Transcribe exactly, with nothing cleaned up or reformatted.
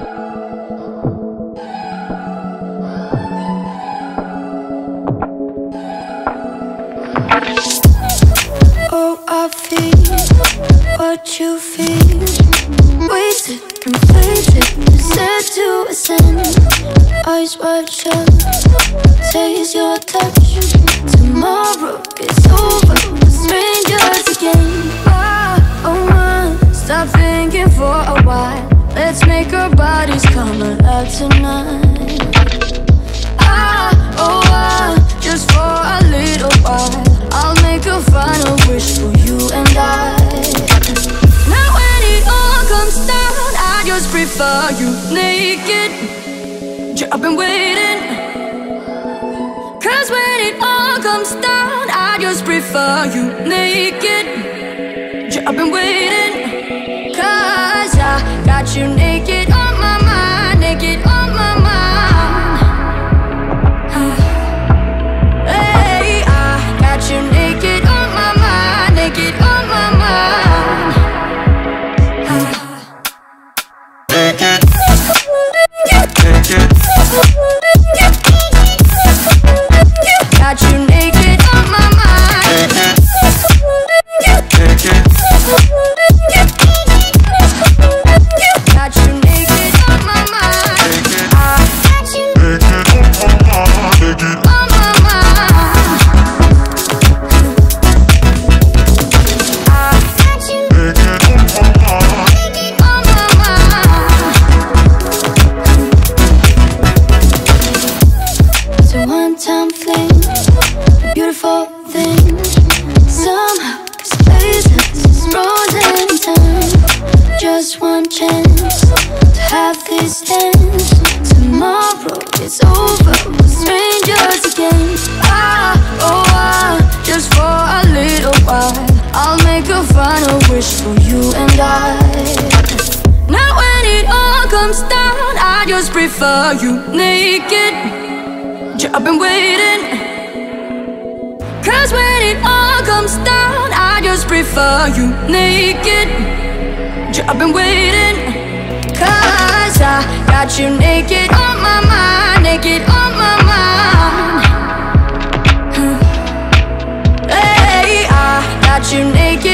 Oh, I feel what you feel. Wasted and faded, set to ascend. Eyes wide shut, taste your touch. Tomorrow it's over, strangers again. Ah, oh my, stop thinking for a while. Let's make our bodies come alive tonight. Ah, oh ah, just for a little while I'll make a final wish for you and I. Now when it all comes down, I just prefer you naked. I've been waiting, cause when it all comes down, I just prefer you naked. I've been waiting, cause I got you naked on my mind, naked on my mind. Hey, I got you naked on my mind, naked on my mind. Naked, naked. Got you naked on my mind. Naked, naked. Got you naked on my mind. I got you Naked on my mind, naked. on my mind. I got you Naked on my mind. on my mind. It's a one-time fling, a beautiful thing. Somehow space is frozen in time. Just one chance to have these hands. Tomorrow it's over, we're strangers again. Ah, oh ah, just for a little while I'll make a final wish for you and I. Now when it all comes down, I just prefer you naked. I've been waiting, cause when it all comes down, I just prefer you naked. I've been waiting, cause I got you naked on my mind, naked on my mind. Hey, I got you naked